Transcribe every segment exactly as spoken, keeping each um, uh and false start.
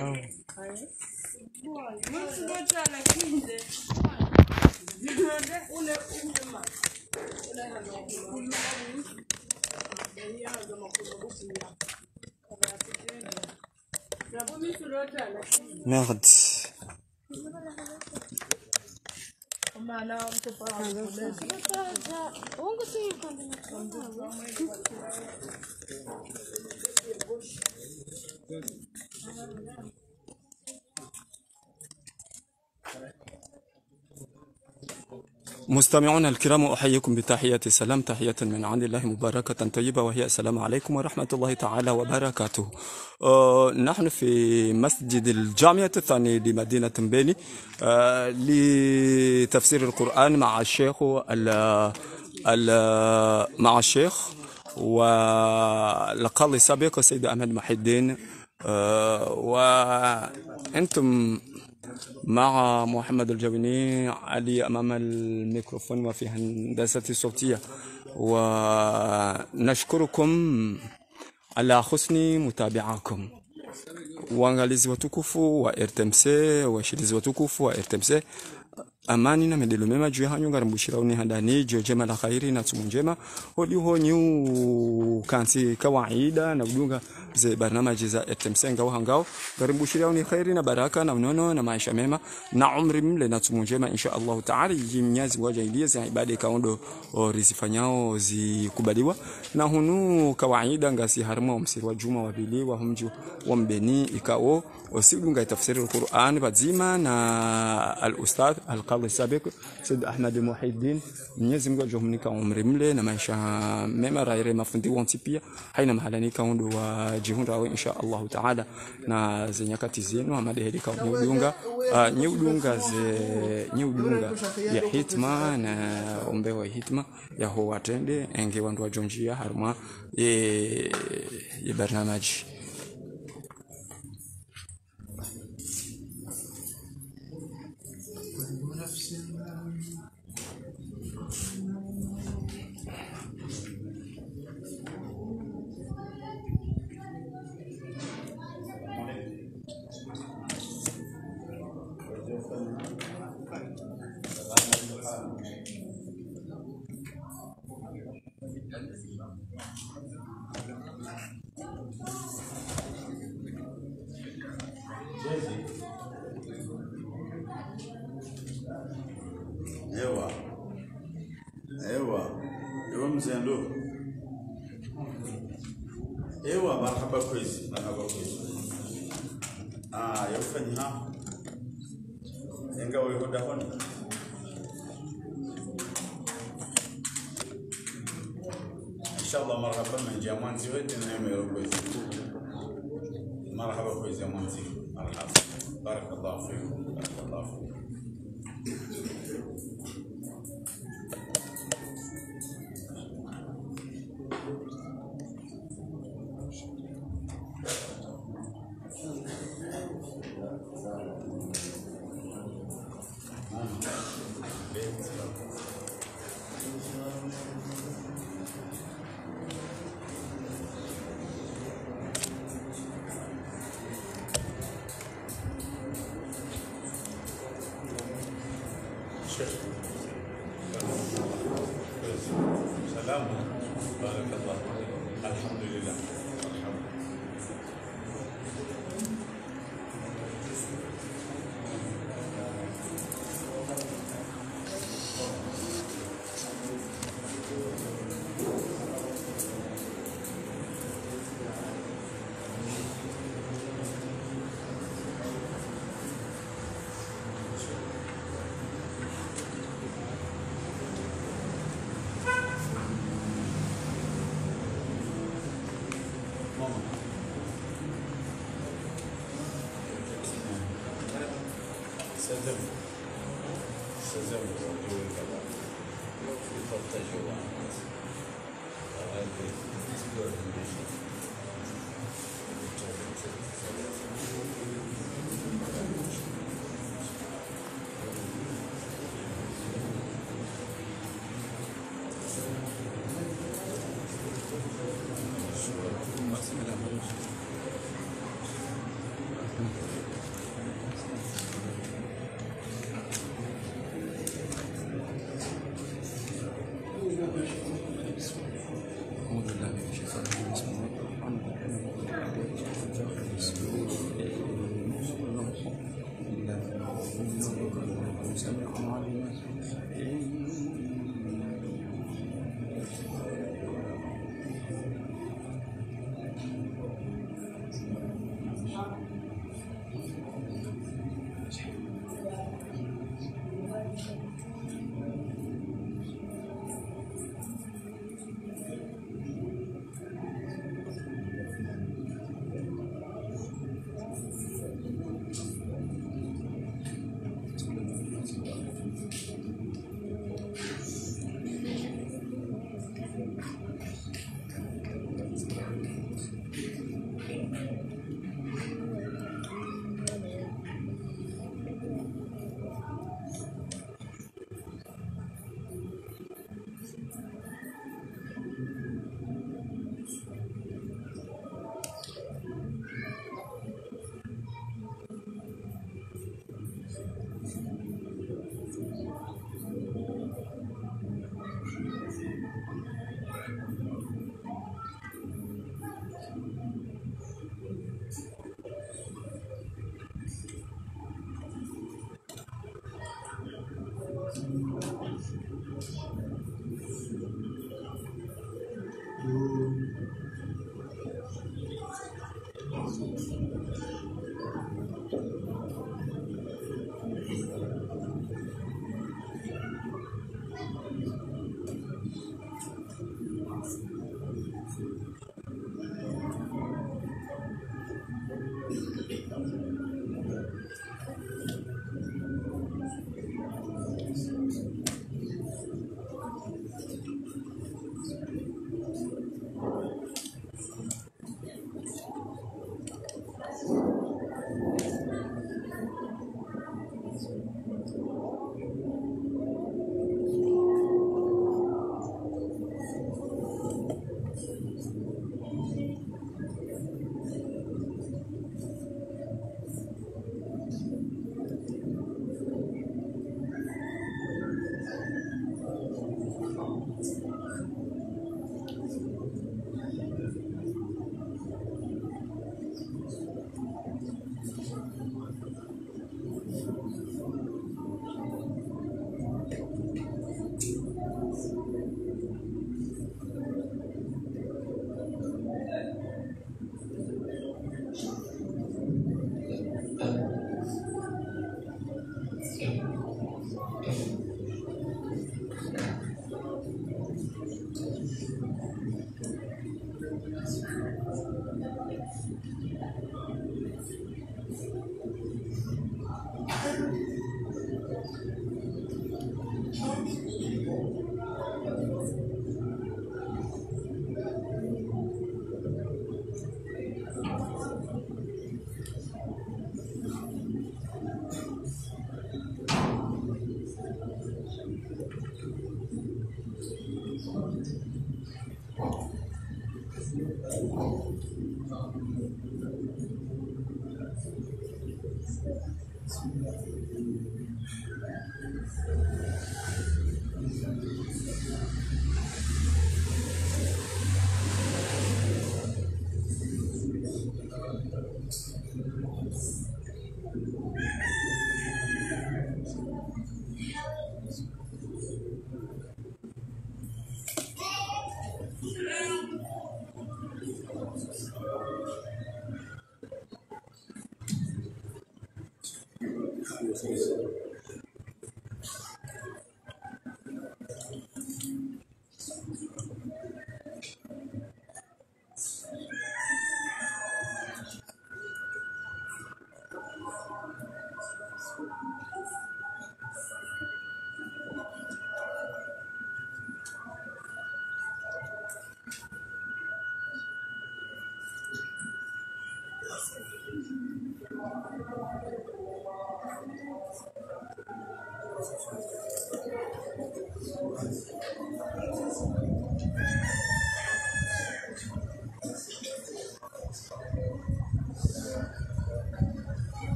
Merde. مستمعونا الكرام، أحييكم بتحية السلام، تحية من عند الله مباركة طيبة، وهي السلام عليكم ورحمة الله تعالى وبركاته. أه نحن في مسجد الجامعة الثانية لمدينة بيني أه لتفسير القرآن مع الشيخ ال مع الشيخ والقاضي السابق السيد أحمد محي الدين، أه وأنتم مع محمد الجويني علي أمام الميكروفون وفي هندسة الصوتية، ونشكركم على حسن متابعتكم. Waangalizi watukufu wa R T M C, washirizi watukufu wa R T M C, amani na medelo mema juu hanyu ngarambushira uni handani juu jema la khairi na tumu njema hodi ho nyu kansi kawaida na udunga ze barnamaji za R T M C ngao hangao ngarambushira uni khairi na baraka na unono na maisha mema na umri mle na tumu njema insha Allah taala. Mnyazi mwaja ilie za ibada kaondo rizifanyao zikubaliwa na hunu kawaida ngasi harma msiri wa juma wabili wa humji wa mbeni ikao وسيدنا تفسير القرآن بزيما نا الأستاذ القاضي السابق سيد أحمد محي الدين نيزم جو جهمني كعمر ملة نماشى مما راير ما فندي وانتبيا حين محلني كون وجهون راوي إن شاء الله تعالى نا زنيكا تزين وما ده هديك نيودونغا نيودونغا ز نيودونغا يا هيتما نا أمبوا هيتما يا هو ترند إنجي وندوا جونجيا هرما ي يبرنامج. Ewa, ewa, ewa mzendo. Ewa, marhaba kwezi, marhaba kwezi. Ah, yafanyi ha. Enga wewe hodahoni. Inshallah marhaba من جامانتي ودي نعمل كويس. مرحبا كويس يا مانتي، مرحبا. بارك الله فيكم، بارك الله فيكم. سلام بارك الله الحمد لله سلم سلم وجوه الكلام يفضل جوان هذا يقول المشي Thank you.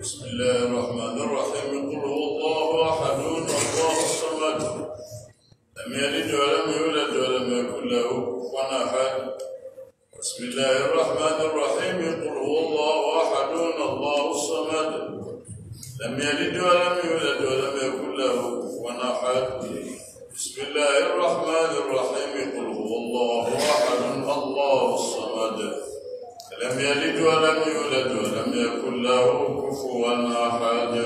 بسم الله الرحمن الرحيم قل هو الله أحد الله الصمد لم يلد ولم يولد ولم يكن له كفوا أحد بسم الله الرحمن الرحيم قل هو الله أحد الله الصمد لم يلد ولم يولد ولم يكن له كفوا أحد بسم الله الرحمن الرحيم قل هو الله أحد الله الصمد لم يلد ولم يولد ولم يكن له كفوا أحد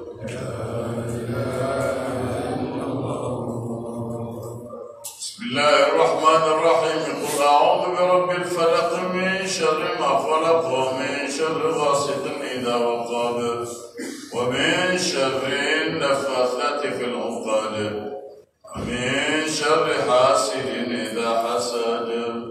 بسم الله الرحمن الرحيم قل أعوذ برب الفلق من شر ما خلق ومن شر غاسق إذا وقب ومن شر النفاثات في العقد ومن شر حاسد إذا حسد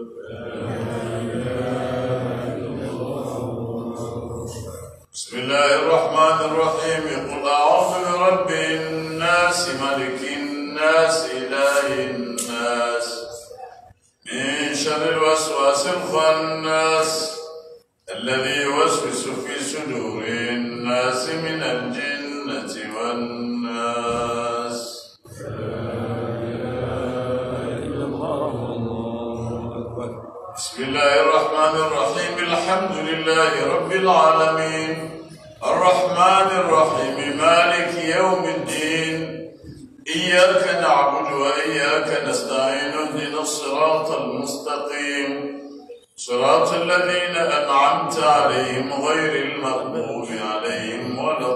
بسم الله الرحمن الرحيم قل أعوذ برب الناس ملك الناس إله الناس من شر الوسواس الخناس الذي يوسوس في صدور الناس من الجنة والناس بسم الله الرحمن الرحيم الحمد لله رب العالمين الرحمن الرحيم مالك يوم الدين إياك نعبد وإياك نستعين اهدنا الصراط المستقيم صراط الذين أنعمت عليهم غير المغضوب عليهم ولا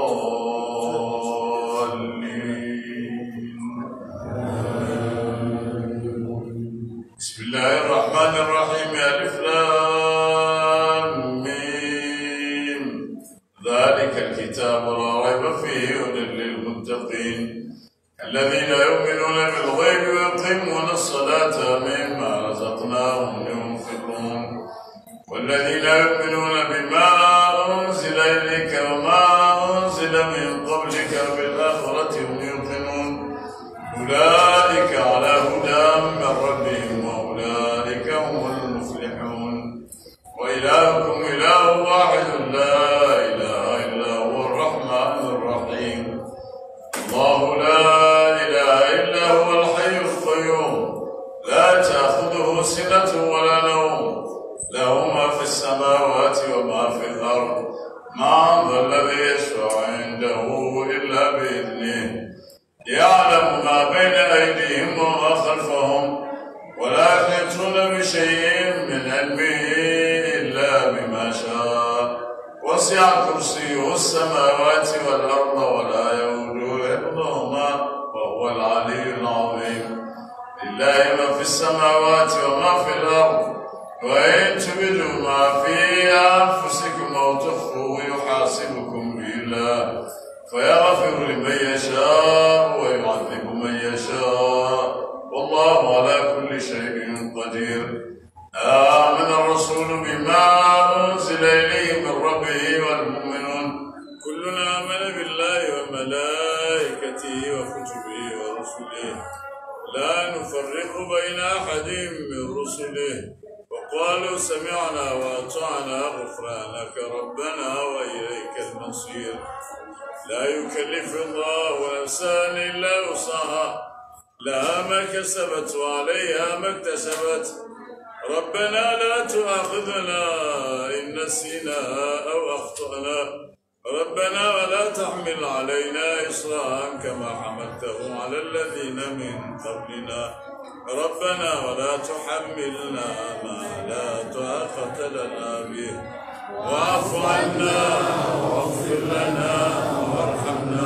الضالين بسم الله الرحمن الرحيم ألف لام ميم ذلك الكتاب لا ريب فيه هدى للمتقين الذين يؤمنون بالغيب ويقيمون الصلاة مما رزقناهم ينفقون والذين يؤمنون بما أنزل إليك وما أنزل من قبلك بالآخرة هم يوقنون أولئك على هدى من ربهم وأولئك هم المفلحون وإلهكم إله واحد لا إله إلا هو الرحمن الرحيم الله لا إله إلا هو الحي القيوم لا تأخذه سنة ولا نوم له ما في السماوات وما في الأرض ما ذا الذي يشفع عنده إلا بإذنه يعلم ما بين أيديهم وما خلفهم ولا يحيطون بشيء من علمه إلا بما شاء وسع كرسيه السماوات والأرض ولا يؤوده حفظهما وهو العلي العظيم لله ما في السماوات وما في الأرض وإن تبدوا ما في أنفسكم أو تخفوه يحاسبكم به الله فيغفر لمن يشاء ويعذب من يشاء والله على كل شيء قدير آمن الرسول بما أنزل إليه من ربه والمؤمنون كلنا آمن بالله وملائكته وكتبه ورسله لا نفرق بين أحد من رسله وقالوا سمعنا وأطعنا غفرانك ربنا وإليك المصير لا يكلف الله نفسا إلا وسعها لها ما كسبت وعليها ما اكتسبت ربنا لا تؤاخذنا إن نسينا أو أخطأنا ربنا ولا تحمل علينا إصرا كما حملته على الذين من قبلنا ربنا ولا تحملنا ما لا طاقة لنا به واعف عنا واغفر لنا وارحمنا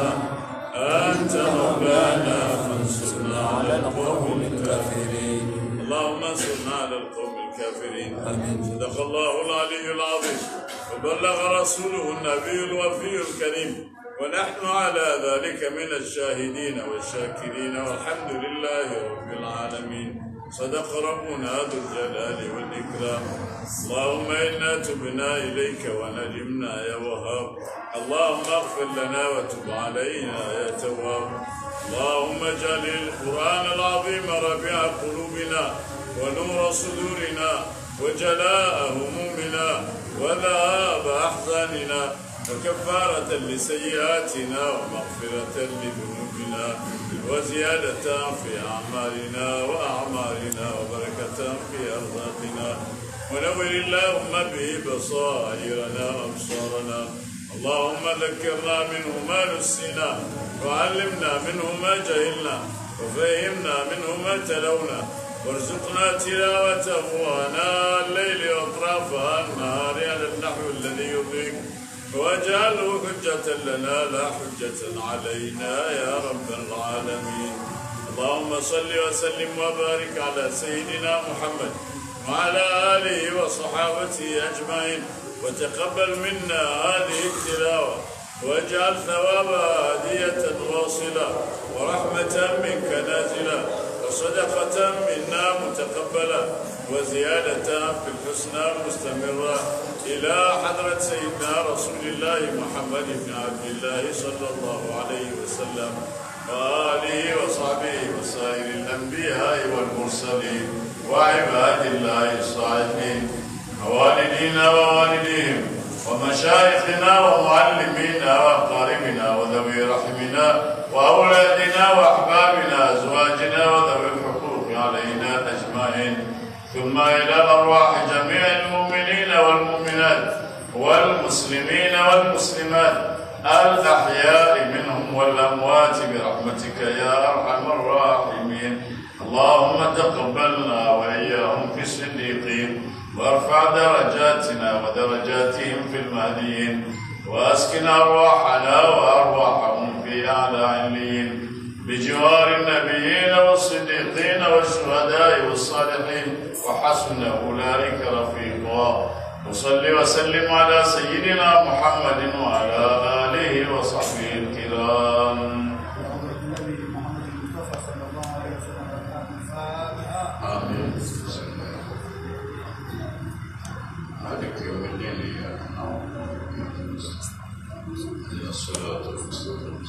أنت مولانا فانصرنا على القوم الكافرين اللهم انصرنا على القوم الكافرين آمين. صدق الله العلي العظيم وبلغ رسوله النبي الوفي الكريم ونحن على ذلك من الشاهدين والشاكرين والحمد لله رب العالمين صدق ربنا ذو الجلال والإكرام اللهم إنا تبنا إليك وندمنا يا وهاب اللهم اغفر لنا وتب علينا يا تواب اللهم اجعل القرآن العظيم ربيع قلوبنا ونور صدورنا وجلاء همومنا وذهاب أحزاننا وكفارة لسيئاتنا ومغفرة لذنوبنا وزيادة في أعمالنا وأعمالنا وبركة في أرزاقنا ونور اللهم به بصائرنا وأبصارنا اللهم ذكرنا منه ما نسينا وعلمنا منه ما جهلنا وفهمنا منه ما تلونا وارزقنا تلاوته آناء الليل وأطراف النهار على النحو الذي يرضيك واجعله حجة لنا لا حجة علينا يا رب العالمين. اللهم صل وسلم وبارك على سيدنا محمد وعلى آله وصحابته أجمعين وتقبل منا هذه التلاوة واجعل ثوابها هدية واصلة ورحمة منك نازلة وصدقة منا متقبلة وزيادة في الحسنى مستمرة إلى حضرة سيدنا رسول الله محمد بن عبد الله صلى الله عليه وسلم وآله وصحبه وسائر الأنبياء والمرسلين وعباد الله الصالحين ووالدينا ووالديهم ومشايخنا ومعلمينا وأقاربنا وذوي رحمنا وأولادنا وأحبابنا أزواجنا وذوي الحقوق علينا أجمعين ثم إلى أرواح جميع المؤمنين والمؤمنات والمسلمين والمسلمات الأحياء منهم والأموات برحمتك يا أرحم الراحمين. اللهم تقبلنا وإياهم في الصديقين وارفع درجاتنا ودرجاتهم في المهديين وأسكن أرواحنا وأرواحهم في أعلى عليين بجوار النبيين والصديقين والشهداء والصالحين وحسن أولئك رفيقا. وصل وسلم على سيدنا محمد وعلى آله وصحبه الكرام. آمين. مالك يوم الدين إياك نعبد الصلاة والسلام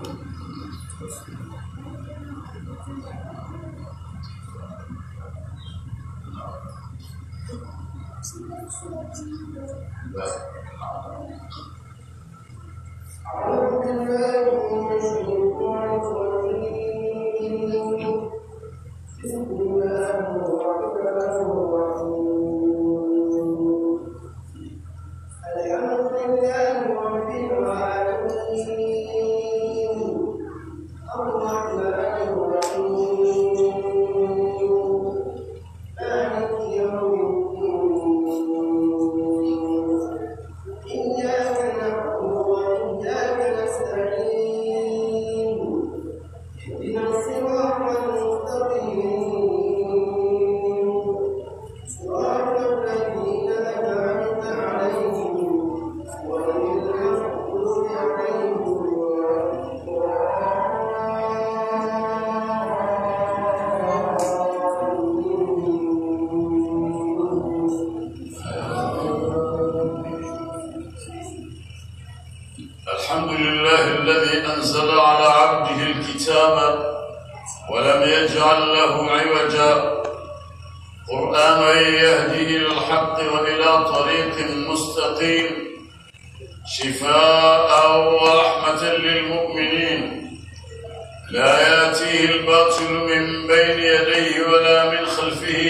الحمد لله الذي أنزل على عبده الكتاب ولم يجعل له عوجا قرآنا يهدي إلى الحق وإلى طريق مستقيم شفاء ورحمة للمؤمنين لا يأتيه الباطل من بين يديه ولا من خلفه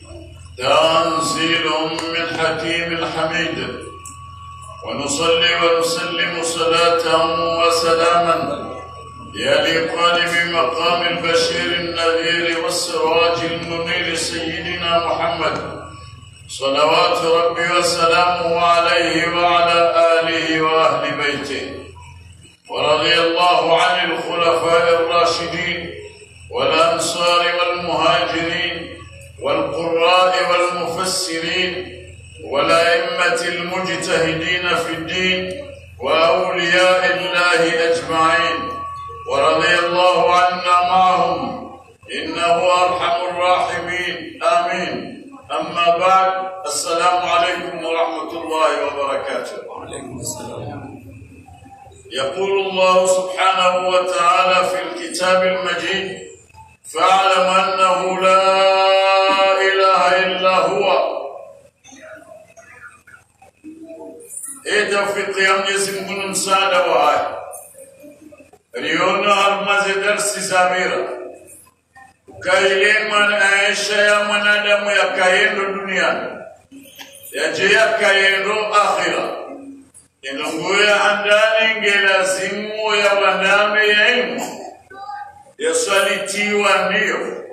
تنزيل من حكيم حميد. ونصلي ونسلم صلاة وسلاما يليقان بمقام البشير النذير والسراج المنير سيدنا محمد صلوات ربي وسلامه عليه وعلى آله وأهل بيته. ورضي الله عن الخلفاء الراشدين والأنصار والمهاجرين والقراء والمفسرين والأئمة المجتهدين في الدين وأولياء الله أجمعين ورضي الله عنا معهم إنه أرحم الراحمين آمين. أما بعد السلام عليكم ورحمة الله وبركاته. وعليكم السلام. يقول الله سبحانه وتعالى في الكتاب المجيد فاعلم أنه لا إله إلا هو e tawfiki ya Mwenyezi Mungu msaada wa haya riona almaze darsi zamira kailema maisha ya mwanadamu ya kaendo duniani yaje ya kaendo akhira inongoya andani ngelazimu ya waname ya ilmu yasalitiwa ndiyo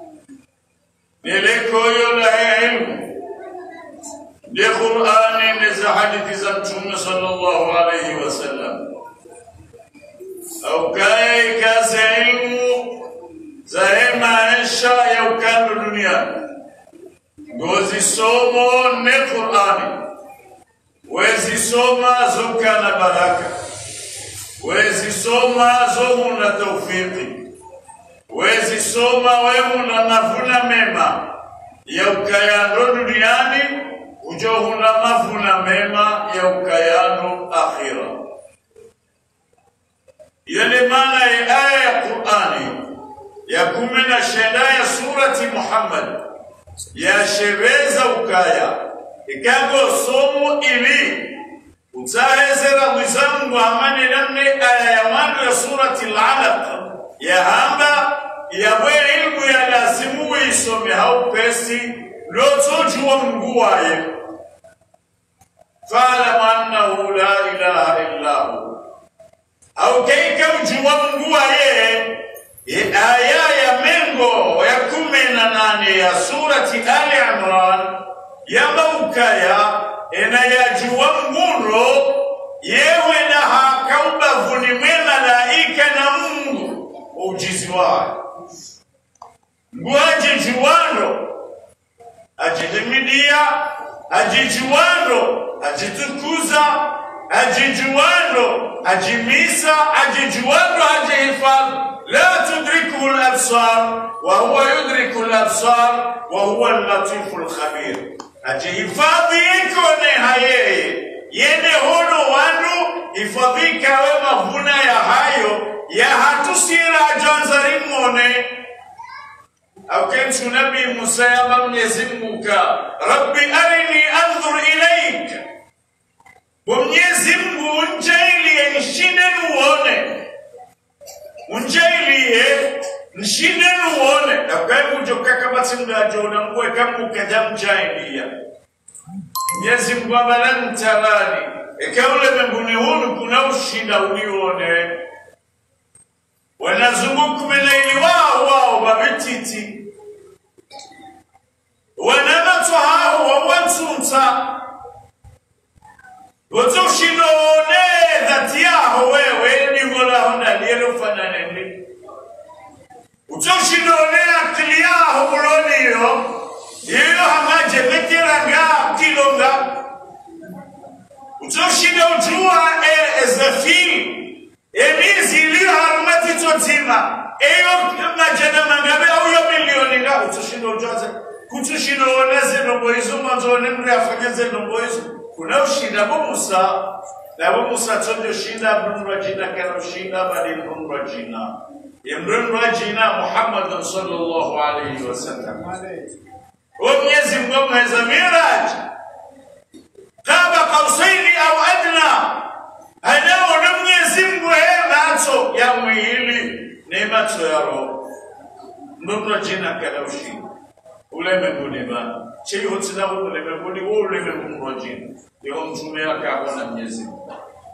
nelekoyo la ilmu ni Qur'ani ni za hadithi za Mtume sallallahu alayhi wasallam au kai kazi ilmu za maisha ya ukando duniani gozi somo ni Qur'ani wezi soma zuka na baraka wezi soma zomu na tawfiki wezi soma wemu na mavuna mema ya ukayano duniani ujohu na mavuna mema ya ukayano akhira yale maana ya aya ya Qur'ani ya kumi na shenda ya surati Muhammad ya shebeza ukaya ikago somo ili utahezera mwizangu amani namne aya ya mando ya surati al-Alaq ya hamba ya we ilmu ya lazimu isome hau pesi lotojuwa Mungu waye fa'lam annahu la ilaha illa hu au keika ujuwa Mungu waye aya ya mengo ya kumi na nane ya surati Ali Imran yamba ukaya ena ya juwa Mungu yewe na hakauba vuni malaika na Mungu ujizi wae Nguaje juwano ajidimidia ajijuwano ajitukuza ajijuwano ajimisa ajijuwano ajihifadhi la tudriku al-absar wa huwa yudriku al-absar wa huwa al-latifu al-khabir ajihifadhi ikone hayeye yende hono wandu ifadhika we mavuna ya hayo ya hatusira ajanzari mone au kentu nabi Musa ya Mwenyezi Mungu Rabbi arini anzur ilaik Mwenyezi Mungu unjailie nshinde nuone unjailie nshinde nuone akaye mujoka kama tsindajo na mwe kama ukaja mjailia Mwenyezi Mungu abalani tarani ekaule mbinguni hunu kuna ushinda ulione wanazunguka melaili wao wao babititi wanamato hao wawantunta watushindone dhati yao wewe ni mola honda lielo fananeni utushindone akili yao muloniyo iyo hamaje veteranga kilonga utushindo ujua ezafiri emizi iliyo harumati totima eyo majana mangabe au yo milioni nga utushindo ujoze kutushindo oneze nomboizo mwanzone mre afanyeze nomboizo kuna ushinda bo Musa na bo Musa tonjo shinda mrunwa jina kana ushinda bali mrunwa jina mrunwa jina Muhammad sallallahu alayhi wasallam wa Mwenyezi Mungu mweza miraj qaba qausaini au adna anao na Mwenyezi Mungu macho ya mwili ni macho ya roho mrunwa jina kana ushinda ule mbinguni bana chini hotsina ule mbinguni ule mbinguni jina ndio mtume wake akona Mwenyezi Mungu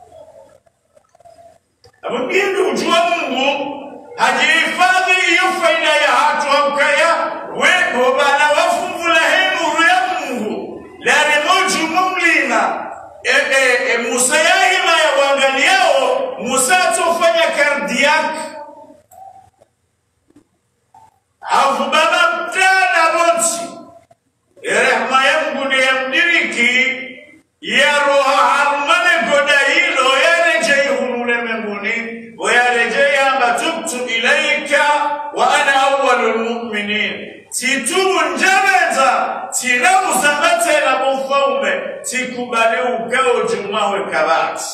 abindu ujua Mungu hajihifadhi hiyo faida ya hatu wakaya wepo bana wafungula hemu ya Mungu la remoju mumlina e, e, e, Musa yahima ya wangaliao Musa tofanya kardiak afu baba mtana bonsi rehma ya Mungu ni ya mdiriki ya roha harumane goda hilo ya rejei hunule mbinguni wa ya rejei amba tubtu ilaika wa ana awwalul mu'minin titubu njabeza tinamu zambate na mufaume tikubale ukao jumawe kabati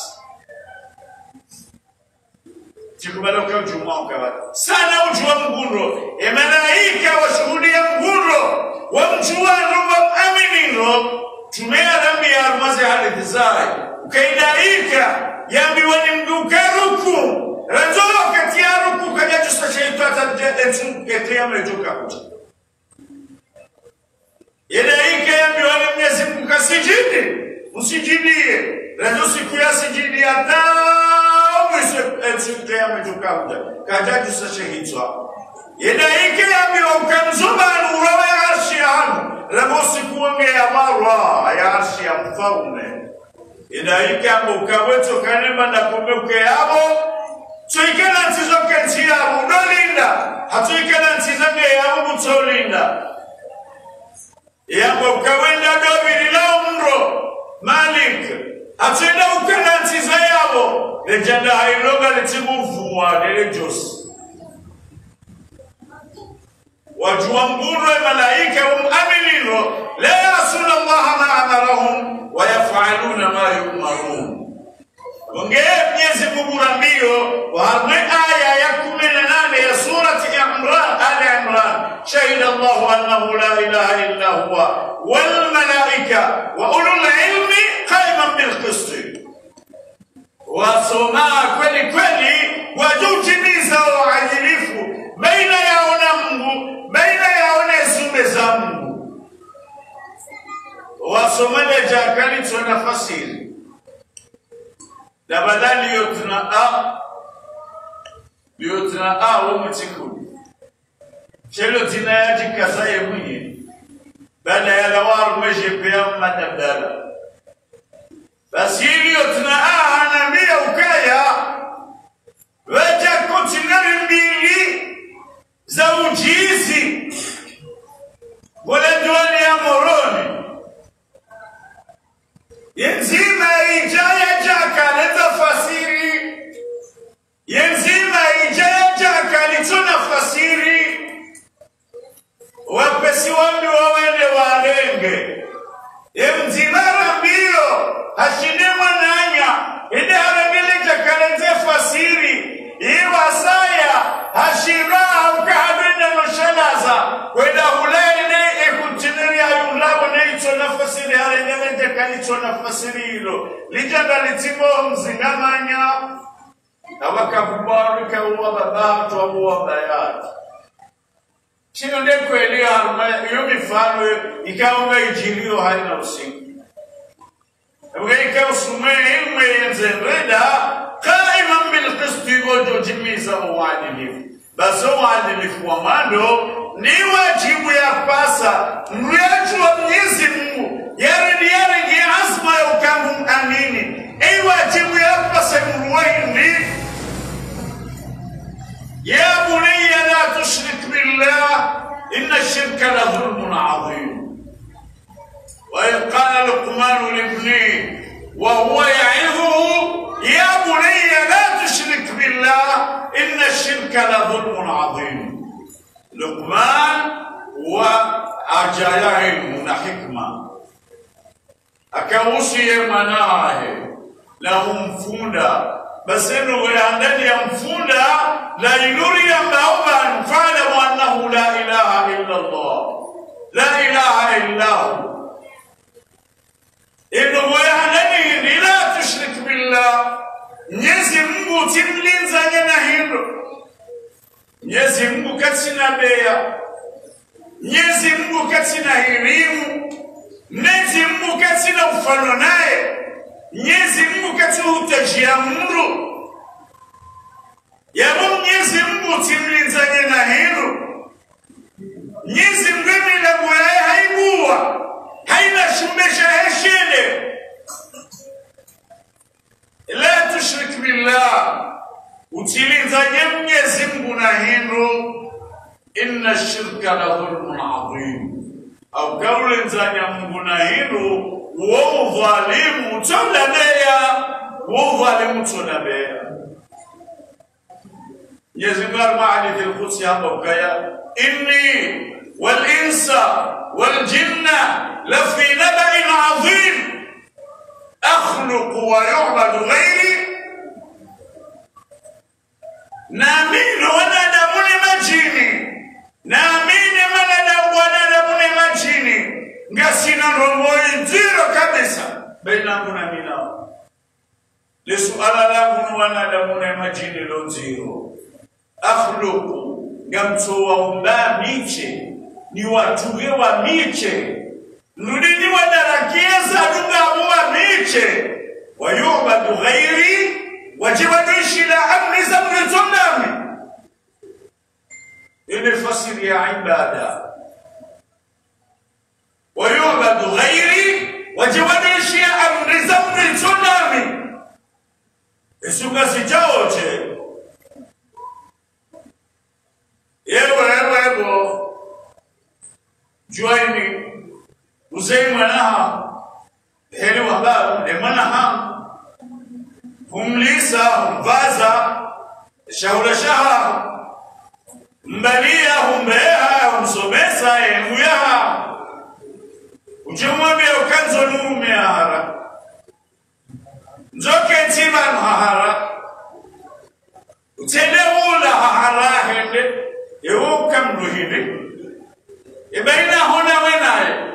tikubale ukao jumawe kabati sana ujua mgundo emalaika wa shuhudi ya mgundo wa mjuwa nruwa aminino tumea dhambi ya arumazi hadithi zai ukaidaika yambi wani mdukaruku razoka kati ya ruku kajaji sa shaitu ata etsu ketia mejuka kucha idaika yambi wani mnyezi mkuka sijidi usijidie razo siku ya sijidi ata umwese etsu ketia mejuka kucha kajaji sa shaitu idaika yambi wakamzumanu urawa ya arshi anu rabo siku wange ya marwa ya arshi ya mfaume idaika mukaweto kanema na kumbuke yabo tuikana ntizo kenti yabo udolinda hatuikana ntizange yabo mutolinda yabo ukawenda dobiri lao mro malik hatuenda ukana ntiza yabo lejanda hailoga letimuvuwa lelejosi wajua mgurwe malaika umamilino la yasuna allaha ma amarahum ويفعلون ما يؤمرون ونجيب نيزي بمرميو وهذه آية يكون لنا يا سورة عمران آل عمران شهد الله أنه لا إله إلا هو والملائكة وأولو العلم قائما بالقسط وصوما كولي كولي وجوج ميزا وعجلفو بين يونا منه بين يونا سمزامو wasomale jakali tunafasiri na badali yotuna a yotuna a wa mutiku chelo tinayaji kasaye mwenye baada ya lawaru mejepea madabdala basi yotuna a hanamia ukaya waja kontinari mbili za ujizi wala duani ya moroni yenzima ijaya jaka leta fasiri yenzima ijaya jaka lituna fasiri wapesi wami wawende walenge yenzimara mbio hashine mwananya ide haragele jaka leta fasiri iwa saya hashira ukahadwenda mashalaza kwenda hulele ekutineri ayulabo neito nafasiri harengele jaka lito nafasiri hilo lijanda litimo mzingamanya awakabubarika uwa babatu wa uwa bayati chino ndeko elio haruma iyo mifano ikaunga ijilio haina usiku ikaunga usume ilme yenzereda قائما بالقسط وجوجميزا وعدلف بس وعدلف ومانو ni wajibu ya pasa mrejo wa Mwenyezi Mungu yari yari ni azma ya ukambu amini ei wajibu ya pasa mruwaindi ya bunayya la tushrik billah inna ash-shirka la dhulmun adhim wa qala Luqman libnihi wa huwa ya'idhuhu يا بني لا تشرك بالله إن الشرك لظلم عظيم لقمان وأجايا علم حكمة أكوشي مناه لهم فودا بس إنه عندنا ينفودا لا ينوري ينبعوما فاعلموا أنه لا إله إلا الله لا إله إلا هو إنه عندنا لا تشرك بالله Mwenyezi Mungu timlinza nyana hilo Mwenyezi Mungu katina beya Mwenyezi Mungu katina elimu Mwenyezi Mungu katina ufano naye Mwenyezi Mungu katina utajia muru Yabo Mwenyezi Mungu timlinza nyana hilo Mwenyezi Mungu mila mwae haibua haina shumesha heshele لا تشرك بالله وتلين زين يزم نهينو إن الشرك لظلم عظيم أو قول زين نهينو وهو ظالم تلبيا وهو ظالم تلبيا يزم المعالي ذي القدس يا بقايا إني والإنس والجن لفي نبأ عظيم أخلق ويعبد غيري نامين ونادمون مجيني نامين ونادمون مجيني نغسينا رموي زيرو كبسا بيننا ونامينا le suala langu ni wanadamu na majini lonziro akhluqu gamto wa umba miche ni watuwe wa miche nudini wadarakieza dunga wa miche wayubadu ghairi wajiwaduishi la amri zamri zunami ili fasiri ya ibada wayubadu ghairi wajiwaduishi la amri zamri zunami isuka sijaoche yewe yewe juaini uzei manaha heli wababu le manaha humlisa humvaza shahula shaha mbalia humbeha humsomesa emuyaha ujumwambia ukanzo nume ahara nzoke tiba nuhahara uteleula hahara hende yewuka mruhini ibaina hona wenaye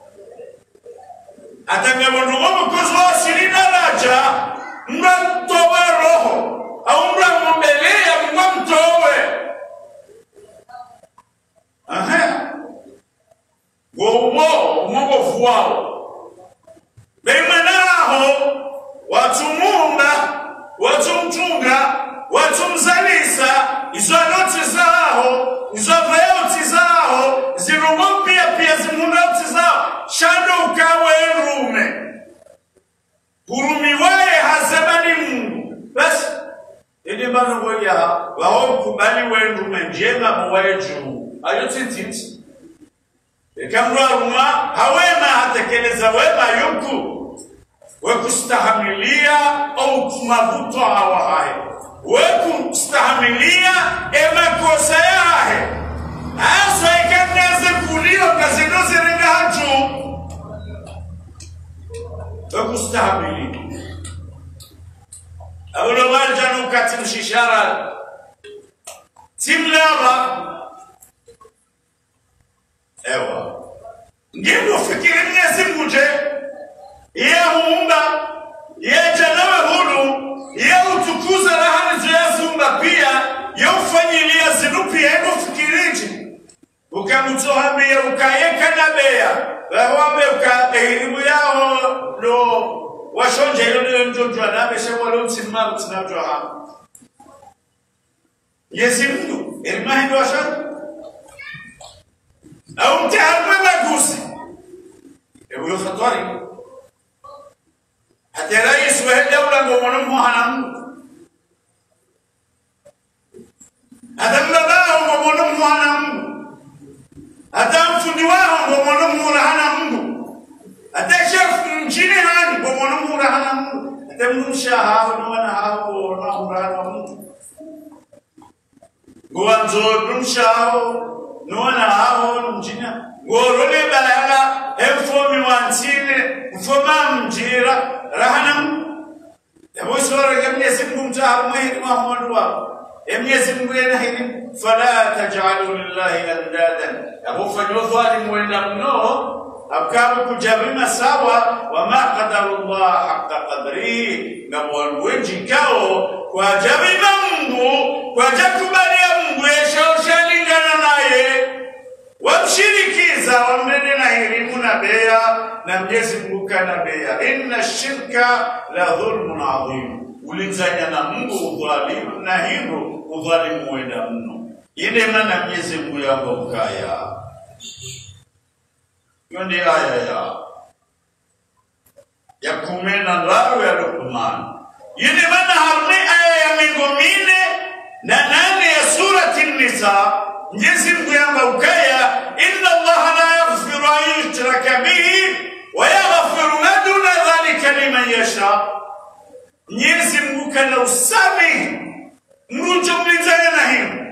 atangabonumu kuzwa sirina raja mtowe roho au mra mbelea mtowe aha wowo mwogo fuao beimanaho watumumba watumtunga watumzalisa izo noti zao izo vayoti zao zirugo pia pia zimunoti zao shando ukawe rume hurumi wae hazabani Mungu basi ili bano goya wao kubali we rume njema mwae juu ayotititi ikamwa ruma hawema hatekeleza wema yuku wekustahamilia au kumavuto hawa hai wekustahamilia ema kosa yahe asa ikaneze kulio kazidozi renga hatu wekustahamilia awulo waljanu katim shishara timlava ewa ngimu fikiri mnyezi muje ya huumba ya janawe hulu ya utukuza rahani zuyazumba pia ya ufanyilia zinupia ya ufikiriji ukamutohamia ukayeka na beya wawambe ukahirimu yao lo washonja yone mjojwa nabe shewalo msimaru tinajwa hama yezi mdu erimahi ndo washonja au mtaharwe magusi ewe khatwari hata rais wa dawla ngomono muhanamu hata mbabao ngomono muhanamu hata mfundi wao ngomono muhanamu hata chef mjini hani ngomono muhanamu hata msha hao na wana hao na muhanamu goanzo msha hao no wana hao mjini gorole balala enfomi wansile mfoma mjira rahanam yabo sura gamye simbu mtaharu mahiri mahmudwa emye simbu yana hili fala taj'alu lillahi andadan yabo fanyo zalim wenda mno abkabu kujabima sawa wama qadarullah haqqa qadri ngabwan wejikao kwa jabima Mungu kwa jakubali ya Mungu yesha lingana naye wamshirikiza wamende na hirimu na beya na mjezi Mungu kana beya inna shirka la dhulmun adhim ulinzanya na Mungu udhalimu na hivyo udhalimu wenda mno inde mana mjezi Mungu yako ukaya yondi aya ya ya kumena laru ya Luqman inde mana harni aya ya mingomine na nane ya surati Nisa Mwenyezi Mungu yamba ukaya inna Allah la yaghfiru an yushraka bihi wa yaghfiru ma duna dhalika liman yasha. Mwenyezi Mungu kana usamehe mtu mlizana na hilo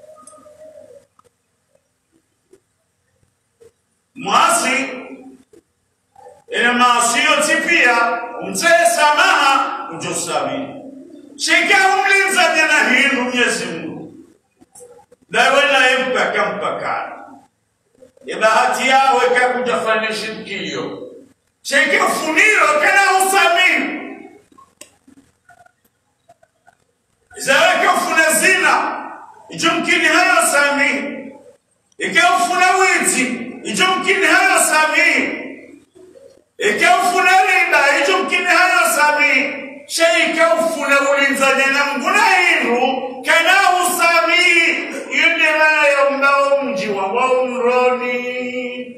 mwasi ina maasi yote pia umtee samaha ujosamehe shika umlizana na hilo Mwenyezi Mungu dawela mpaka mpaka ibahati yawe kakutafanya shirkio cheke funiro kana usamini malaika ufuna ulinzanya na mguna hiru kana usami yunde mana ya mbao mji wa waumroni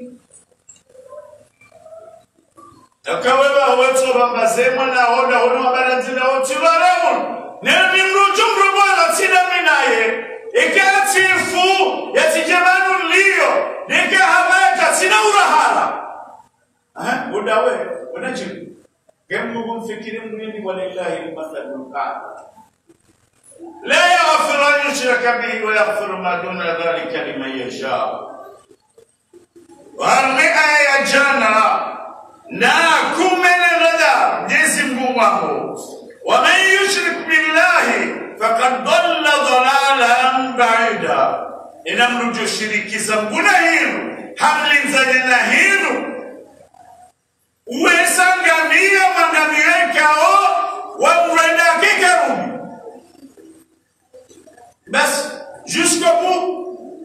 takaweba wetu bambazema na hoda hono wabalanzina otibaremon nemi mrujumru bwana tina minaye ikatifu yatijemanu liyo nika hamata tina urahala aha udawe unajibu kemu kumfikiri mwini walillahi al-mathalul a'la la yaghfiru an yushraka bihi wa yaghfiru ma duna dhalika liman yasha wa aya jana na kumena nada Mwenyezi Mungu wako wa man yushrik billahi faqad dhalla dhalalan ba'ida inamrujo shirikiza nguna hilo hamlinzanya na hilo uwesangamia mangamiyekao wa mrenda kikarumi bas jusqu'au bout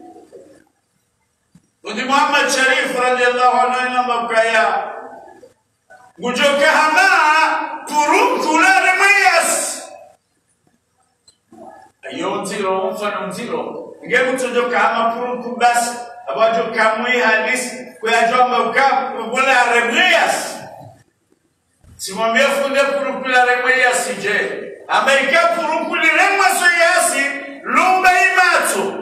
Udi Muhammad Sharif radiyallahu anhu inambakaya gujoka hama kurum kulare mayas ayo mtiro mfano mtiro ngemu tujoka hama kurum kubas abajo kamwi hadis kwa joma ukap bola remayas simwambia funde kurum kulare mayas je Amerika kurum kulare mayas lumba imatu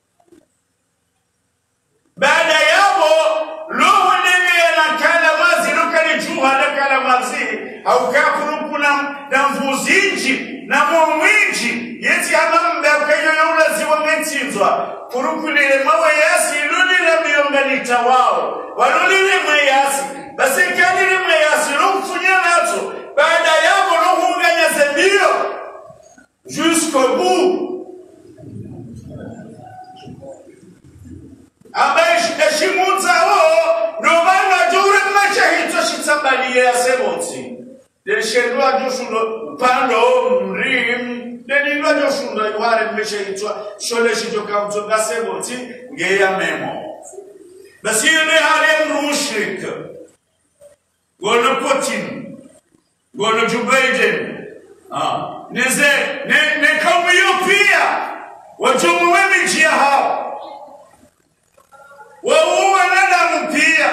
baada yabo luhu nini anakala mazi lukani juha nakala mazi haukakurum kuna na mvuzinji na mwinji yeti hamambe ukayo yula ziwa ngetinzwa kurukulile mawe yasi lulile miyonganita wao walulile mweyasi basi kanile mweyasi lumfunya nato baada yabo luhu unganya zembio jusqu'au bout ambaye shimunza ho nomana jure mashahito shitabaliye yasemoti deshendwa joshulo pando mrim denilwa joshulo yare mashahito shole shijoka mtonga semoti ngeya memo basi yule hale mushrik gono Putin gono Joe Biden ah neze ne ne kaumiyo pia wajumwe mijia hao وهو ندم فيها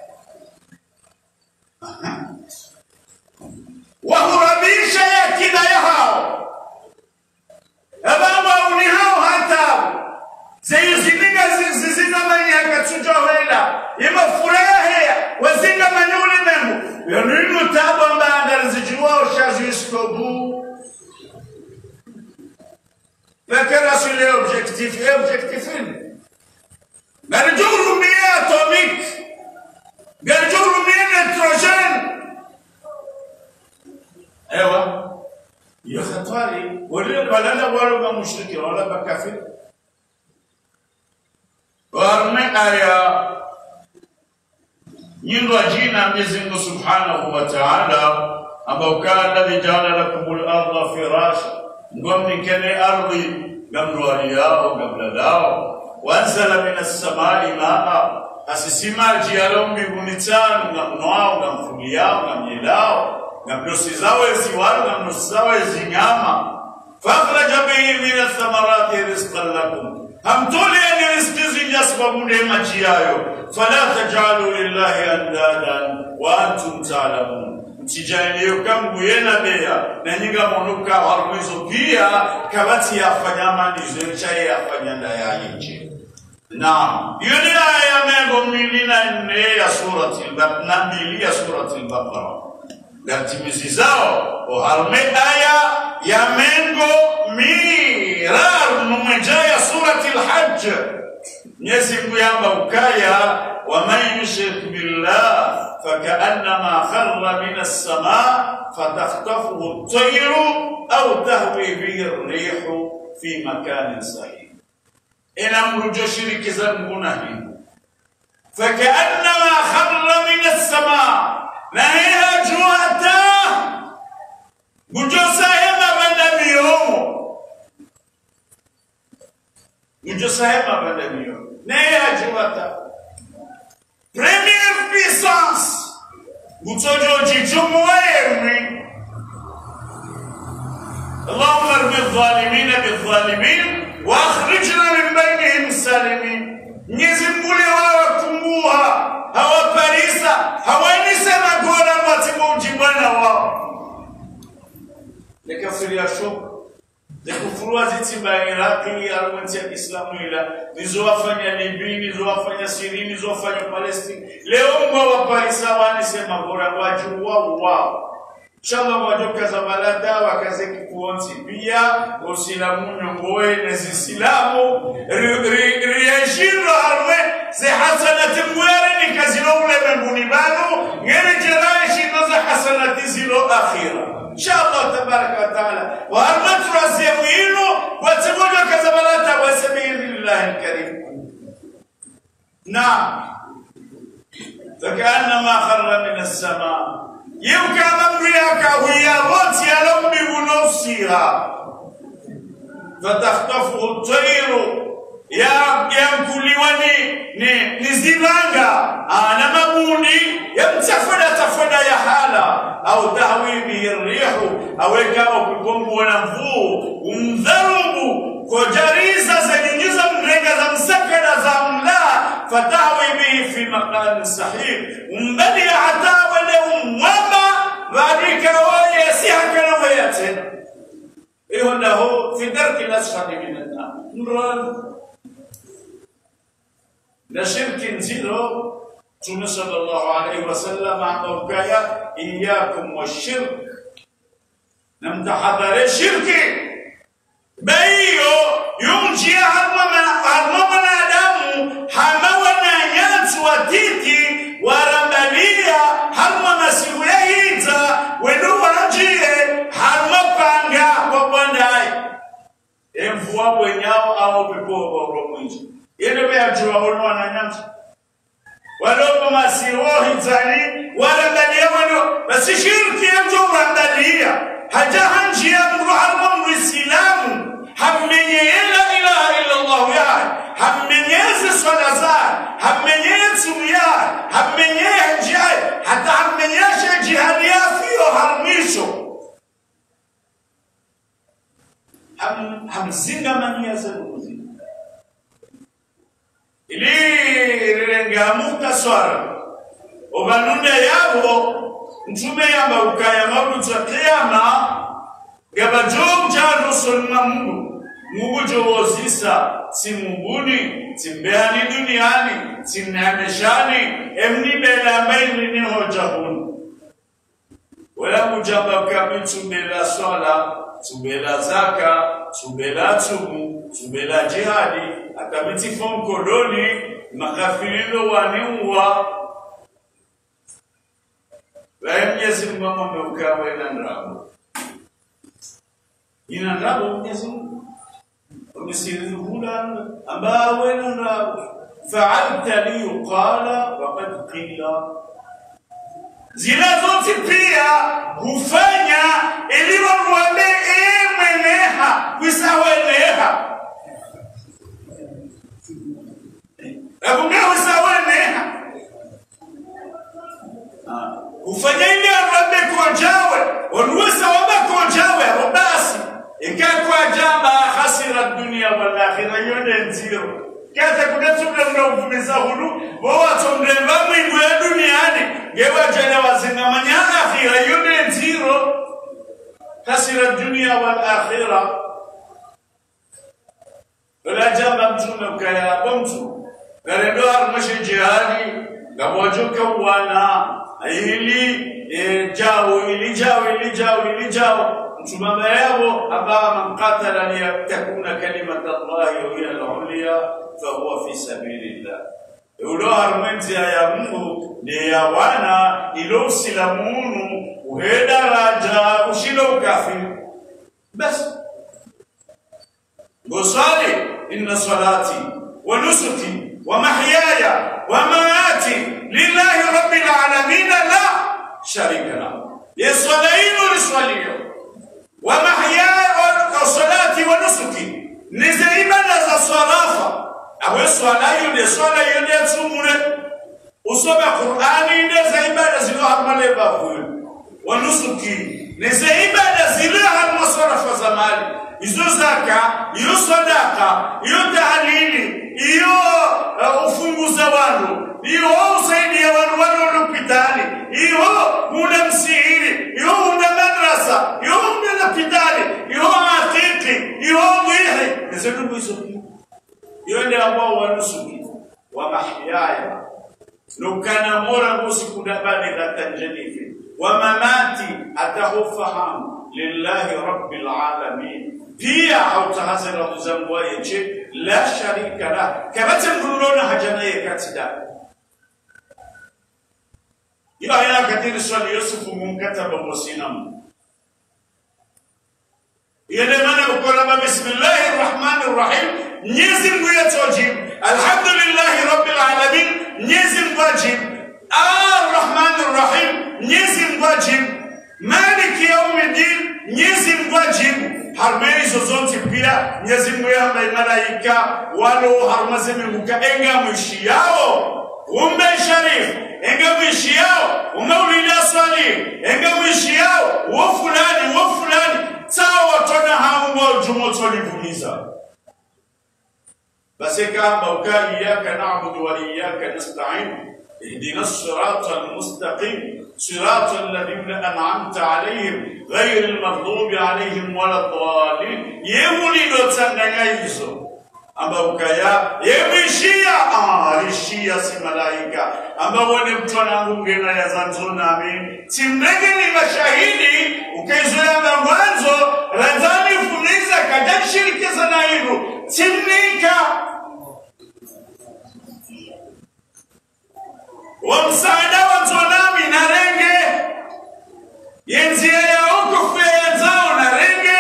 وهو ربيش يكيد يهاو أبابا ونهاو حتى زي زينيغا زيزينا من يكتسجو هيلا يما فراهي وزينغا من يولي منه ينينو تابا بعد رزجوا وشاجو يسكبو فكرا سولي اوبجكتيف ايه اوبجكتيفين Garjou rumie atomique, garjou rumie nitrogène. Ewa, hiyo hatari. Wale balala wale wa mushriki wala bakafir. Warme aya nyingo jina Mwenyezi Mungu Subhanahu wa Ta'ala ambao kana lijala lakumul arda firasha. Ngomni kene ardhi gamruali yao gamladao. وأنزل من السماء ماء أسسما جيالهم بغنيتان نمنواه نمفلياه نميلااه نمنوسيزاوه زيوان نمنوسيزاوه زينياما فأخرج به من الثمرات رزقا لكم هم تولي أن رزق زين يسبب نعمة جيايو فلا تجعلوا لله أندادا وأنتم تعلمون Mtijaniyo kangu yena beya na nyinga monuka harumwizo pia kabati ya fanyama nizoecha ya fanyanda ya nje. Naam, yuni aya mengo mbili na nne ya surati al-Baqara na mbili ya surati al-Baqara. Gatimizi zao uharume aya ya mengo mirar mumweja ya surati al-Hajj. Mwenyezi Mungu yamba ukaya wa man yushrik billah فكأنما خر من السماء فتخطفه الطير أو تهوي به الريح في مكان صحيح إن أمر جشرك زنبنه فكأنما خر من السماء نهيها جوهتا مجسهما بندم يوم مجسهما بندم يوم نهيها جوهتا Première puissance, Mutsojo Jijumuemi, الظالمين بالظالمين واخرجنا من بينهم سالمين. Mwenyezi Mungu hawakumbua, hawaparisa, hawanisema gora matimu mjibwana wao. Nekafiri ya shoku Nekufurua zitimba ya Iraqi ya alwanti ya Islamu ila nizowafanya Libi, nizowafanya Siri, nizowafanya Palestine. Leo mwa waparisa wanisema gora waju wao wao. Inshallah wajoka za balada wakaze kikuonti pia usilamu nyongoe na zisilamu riyashiro harwe ze hasanati mwere ni kazilo ule mbuni banu ngere jerashi za hasanati zilo akhira. Inshallah tabaraka wa taala wa harmatu razimu watamoja kaza balada wa sabilillahi alkarim. Na فكأنما خر من السماء يوكا مبرياكا ويا بوتي لمبي ونفسها فتخطفه الطير يا يمكلوني نزيبانغا انا مبوني يمتفدا تفدا يا حالا او تهوي به الريح او يكاو بكم ونفو ومذرب كجريزه زنينيزا مريغا زمسكنا زملا فتهوي به في مكان صحيح ومبني عتاب لهم وما بعدك ويسيح كانوا وياتنا إيه له في درك الأسفل من النار نرى لشرك زيرو ثم صلى الله عليه وسلم عن وكايا إياكم والشرك نم تحضر الشرك بيو يمشي هرمنا دامو حمونا نيات وتيتي ورماليا هرمنا سيويتا ونوى نجيه هرمنا وبنداي emvua wenyao au pepo boro mwingi yene be ajua hono na nyanja walopo masirohi zani wala ndaliyo basi shirki yanjo randalia haja hanjia mruharmu muislamu hammenye la ilaha illa allah ya hammenye salasa hammenye suya hammenye hajai hata hammenye jihadiya fiyo harmisho ham hamzinga mania zeruzi ili renga mutaswara obanunda yabo mtume yamba ukaya mabuta kiyama gabajom jano sunna Mungu Mungu jowozisa simunguni timbehani duniani timnameshani emni bela maili ni hojahun wala mujaba kabitu bela swala tubela zaka tubela tumu tubela jihadi akabiti fon koloni makafirilo waniwa Waya Mwenyezi Mungu ameukawa ina ndrabo ina ndrabo Mwenyezi Mungu umesirizu hula ambao ina ndrabo fa'alta li yuqala wa qad qila zile zote pia hufanya ili wamwambe emeneha wisaweneha akunga wisaweneha hufanya ili wamwambe kojawe wanuwesa wamba kojawe wabasi ika kwa jamba khasira dunia wal akhirah yone nziro kata kudatubla mnavumiza hulu wawato mremba mwingu ya duniani gewa jana wazingamanya akhira yone nziro khasira dunia wal akhirah wala jamba mtume mkaya bomtu garendo armashi jihadi gawajuka wana ili jao ili jao ili jao ili jao mtumama yao aba man qatala liyatakuna kalimatu allahi wa hiya al-ulya fa huwa fi sabilillah ulo armenzi ya Mungu ni ya wana ilo silamunu uheda raja ushilo kafiri bas gosali inna salati wa nusuki wa mahyaya wa mamati lillahi rabbil alamin la sharika lahu yasalainu liswaliyo wa mahyaya wa salati wa nusuki nizaima za salafa awe swala yule swala yule tsumure usoma Qur'ani ndio ibada zilo hamale babu wa nusuki ni ibada zile hamsarafa zamani izo zaka, iyo sadaka, iyo tahalili, iyo uh, ufunguza wanu, iyo usaidia wanu wanu lupitali, iyo una msihiri, iyo una madrasa, iyo una lupitali, iyo atiki, iyo mwihi. Nesenubu izo iyo ndi ambao wanusuki wa mahyaya nukana mora musi kudabani latanjanifi wa mamati atahufahamu lillahi rabbil alamin pia au tahazira muzambwa yeche la sharika la kabata mkulona hajana ye katida ila haya katiri swali Yusufu mumkataba musinamu yene mana ukolaba bismillahir rahmanir rahim Mwenyezi Mungu yatojibu alhamdulillahi rabbil alamin Mwenyezi Mungu ajibu arrahmanir rahim Mwenyezi Mungu ajibu maliki yawmiddin Mwenyezi Mungu ajibu harmaizo zote pia Mwenyezi Mungu yamba malaika walo harmazeme mukaenga mwishi yao umbe sharif enga mwishi yao umaulida swali enga mwishi yao wo fulani wo fulani sawa tona hawo jumoto livuliza بس كان وكان إياك نعبد وإياك نستعين اهدنا الصراط المستقيم صراط الذين أنعمت عليهم غير المغضوب عليهم ولا الضالين يولي لتنغيزو أما وكايا يمشيا آه رشيا سملايكا أما ونبتنا مغينا يزانزونا من تمنغني مشاهدي وكيزو يا مغانزو رزاني فنيزا كجان شركة زنايرو تمنيكا ومساعدة وانتونامي نارنجي ينزيا يا اوكو في ينزاو نارنجي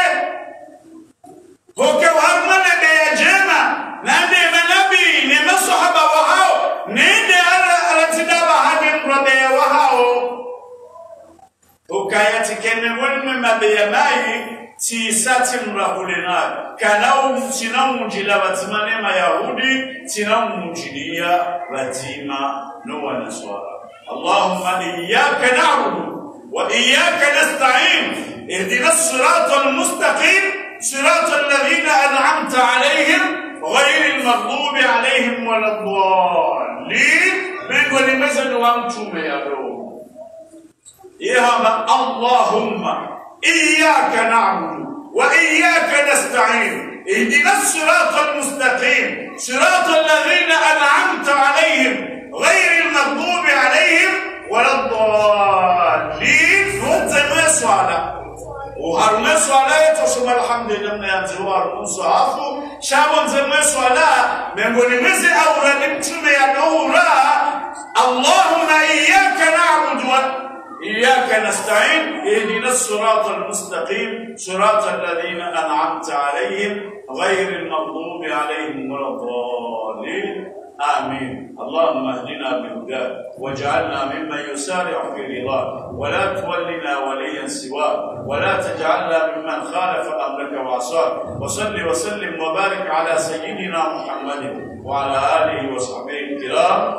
هوكو هرمانا بيا جيما ناندي منبي نما صحبة وهاو نيندي على تدابا هادم ربيا وهاو هوكاياتي كنن ونما بيا ماي tisati mrahulina kanao mtinao mjila watimane mayahudi tinao mjilia watima no wanaswara Allahumma iyyaka na'budu wa iyyaka nasta'in ihdina as-sirata al-mustaqim sirata alladhina an'amta 'alayhim ghayril maghdubi 'alayhim waladdallin bengo nimezani wa mtume ya roho yahaba Allahumma إياك نعبد وإياك نستعين اهدنا الصراط المستقيم صراط الذين أنعمت عليهم غير المغضوب عليهم ولا الضالين فانتمي صلاة وهرمي صلاة يتوسم الحمد لله ينزوار منصحفه شابون زمي صلاة من قول مزي أولا نبتمي الأورا اللهم إياك نعبد إياك نستعين اهدنا الصراط المستقيم صراط الذين أنعمت عليهم غير المغضوب عليهم ولا الضالين آمين اللهم اهدنا بهداك واجعلنا ممن يسارع في رضاك ولا تولنا وليا سواك ولا تجعلنا ممن خالف أمرك وعصاك وصل وسلم وبارك على سيدنا محمد وعلى آله وصحبه الكرام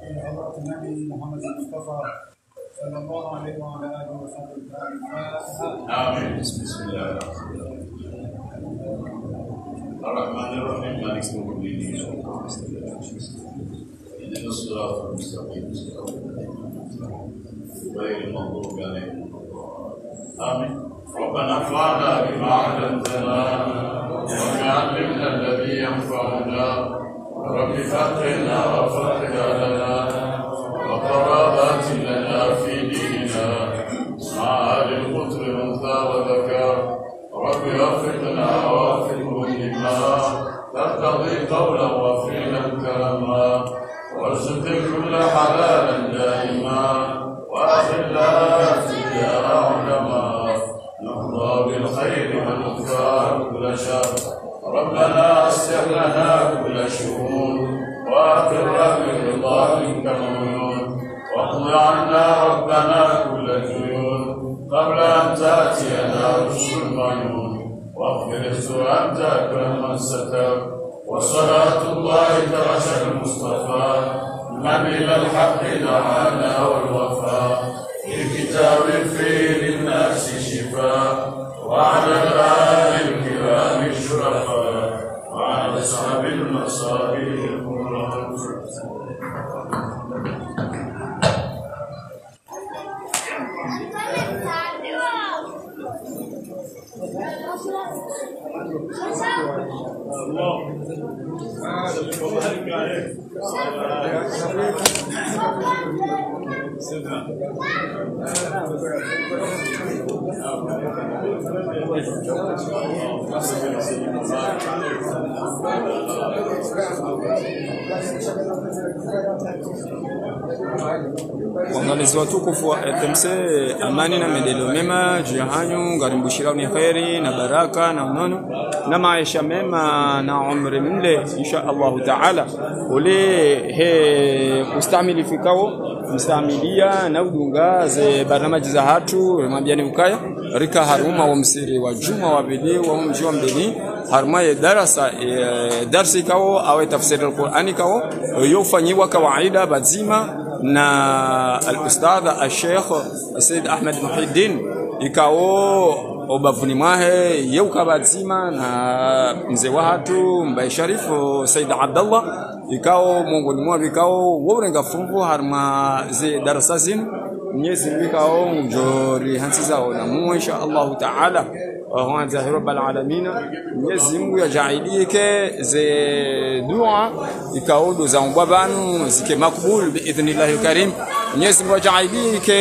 صلى الله عليه وعلى آله وصحبه وسلم. آمين. بسم الله الرحمن الرحمن الرحيم. مالك يوم الدين. اهدنا الصراط المستقيم غير المغضوب عليهم. آمين. ربنا انفعنا بما علمتنا وعلمنا الذي ينفعنا رب فقهنا وفقه لنا وقرابات لنا في ديننا مع أهل القطر أنثى وذكر رب وفقنا ووفقهم لما تقتضي قولا وفعلا كرما وارزق كل حلالا دائما وأخلا في علما نرضى بالخير ونكفى كل شر ربنا أصلح لنا كل شؤون وأقر بالرضا منك مؤمنون واقض عنا ربنا كل ديون قبل أن تأتينا رسل المعيون واغفر السوء أنت أكرم من ستر وصلاة الله ترشد المصطفى من إلى الحق دعانا والوفاء في كتاب فيه للناس شفاء وعلى الآل الكرام المصائب Waangalizi watukufu wa R T M C, amani na maendeleo mema juu yanyu, ngarimbushira ni khairi na baraka na unono na maisha mema na umri mle insha Allah taala. Ule he kustamili fikao mstamilia na udunga ze barnamaji za hatu mwambiani ukaya rika haruma wa msiri wa juma wa bili wa mji wa mbili haruma ya darasa e, darsi kao au tafsiri al-Qur'ani kao yofanyiwa kawaida bazima na al-ustadh al-Sheikh Said Ahmed Muhiddin ikao obavuni mwahe yeuka bazima na mzee wa hatu mbaye sharifu Said Abdullah ikao mongoni mwa vikao worenga fungu harma ze darasa zin Mwenyezi Mungu njori hansiza na Mungu insha Allah taala wa huwa rabbul alamin. Mwenyezi Mungu yajailike ze dua ikao do za mbabanu zike makbul biidhnillahil karim. Mwenyezi Mungu yajailike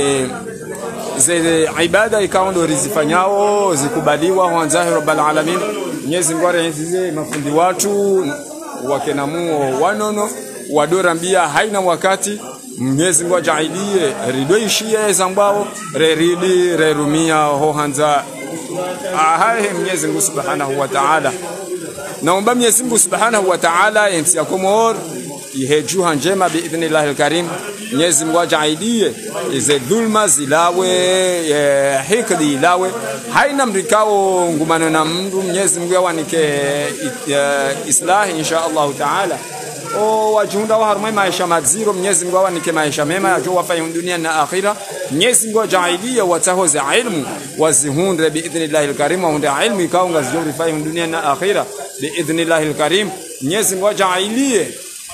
ze ibada ikao ndo rizifanyao zikubaliwa huwa rabbul alamin. Mwenyezi Mungu arenzize mafundi watu wakenamuo wanono wadorambia haina wakati. Mwenyezi Mungu ajailie ridoishie zambao reridi rerumia hohanza ahaye Mwenyezi Mungu Subhanahu wa Ta'ala. Naomba Mwenyezi Mungu Subhanahu wa Ta'ala ensi yakomor ihejuha njema biidhnillahil karim. Mwenyezi Mungu ajailie ize dhulma zilawe hikdi ilawe haina mrikao ngumano na mndu. Mwenyezi Mungu yawanike islahi insha Allah Ta'ala. O wajunda wa harumai maisha maziro. Mwenyezi Mungu awanike maisha mema ya jowa fayi dunia na akhira. Mwenyezi Mungu ajailia watahoze ilmu wazihundre biidhnillahil karim wa hunde ilmu ikaunga zijori fayi dunia na akhira biidhnillahil karim. Mwenyezi Mungu ajailie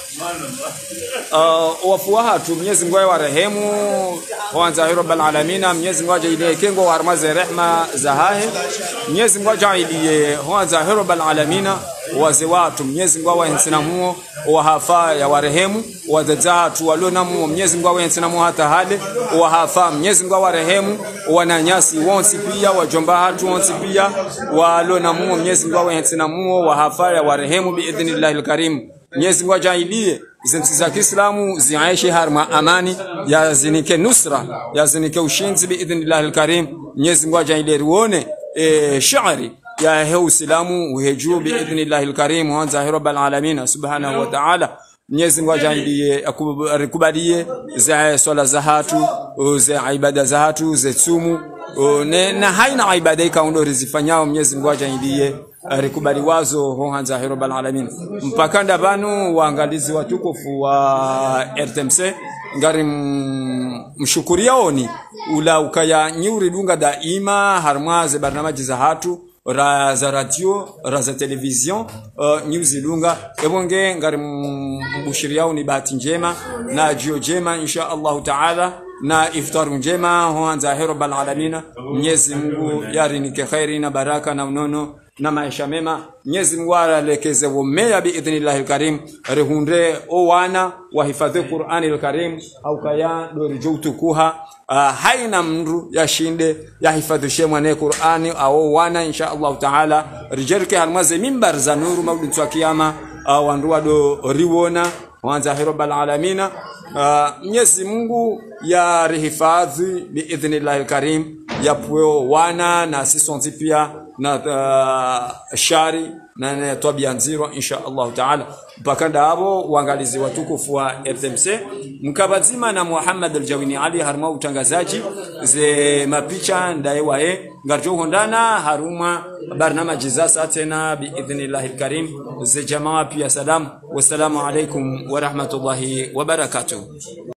Uh, wafuaha tu. Mwenyezi Mungu awarehemu wanza rabbul alamin. Mwenyezi Mungu ajailie kengo warmaze rehma zahahe. Mwenyezi Mungu ajailie wanza rabbul alamin waze watu. Mwenyezi Mungu awahensina muo wahafa ya warehemu wadhatu walona muo. Mwenyezi Mungu awahensina muo hata hade wahafa. Mwenyezi Mungu awarehemu wananyasi wonsi pia wajomba hatu wonsi pia walona muo. Mwenyezi Mungu awahensina muo wahafa ya warehemu biidhnillahil karim. Mwenyezi Mungu ajailie zinsi za Kiislamu ziaishi harma amani ya zinike nusra ya zinike ushinzi biidhnillahil karim. Mwenyezi Mungu ajailie ruone e, shairi ya heu Islamu uheju biidhnillahil karim wanza rabbul alamin subhanahu wa ta'ala. Mwenyezi Mungu ajailie akubalie za swala za hatu za ibada za hatu za tsumu na haina ibada ikaundo rizifanyao. Mwenyezi Mungu ajailie rikubali wazo honza rabbul alamin. Mpakanda banu waangalizi watukufu wa R T M C ngari mshukuriaoni ula ukaya nyuri dunga daima harmaze barnamaji za hatu ra za radio ra za television uh, news lunga ebonge ngari mbushiriao ni bahati njema na jio jema insha Allah taala na iftar njema huanza rabbul alamin. Mwenyezi Mungu yarinike khairi na baraka na unono na maisha mema. Mwenyezi Mungu alekeze womea biidhnillahil karim rehunde o wana wahifadhi Qur'anil karim au kaya dorijutu kuha uh, haina mndu yashinde yahifadhishe mwane Qur'ani au wana insha Allah taala rijerke halmaze mimbar za nuru maulid wa kiyama uh, wanduwa do riwona wanza rabbul alamin. Mwenyezi uh, Mungu ya rehifadhi biidhnillahil karim yapweo wana na sisonzi pia na uh, shari na tabia nziro insha Allah taala. Bakanda abo waangalizi watukufu wa R T M C mkabazima na Muhammad al-Jawini Ali harma utangazaji ze mapicha ndaye wae ngarjo hondana haruma barnamaji za satena biidhnillahil karim ze jamaa pia. Salam wassalamu alaikum wa rahmatullahi wa barakatuh.